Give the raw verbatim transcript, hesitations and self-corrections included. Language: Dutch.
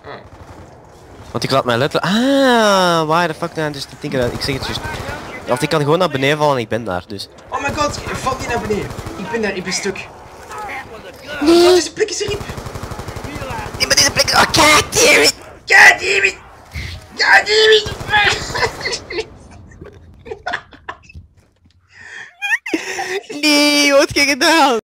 Want ik laat mij letterlijk... Ah, waar de fuck nou, dus ik denk dat... Ik zeg het juist. Want ik kan gewoon naar beneden vallen en ik ben daar, dus. Oh my god, val niet naar beneden. Ik ben daar, ik ben stuk. Nee. Wat is de plek is erin? Nee, maar deze plek... Oh, god damn it! God damn it! God damn it! Nee, wat heb je gedaan?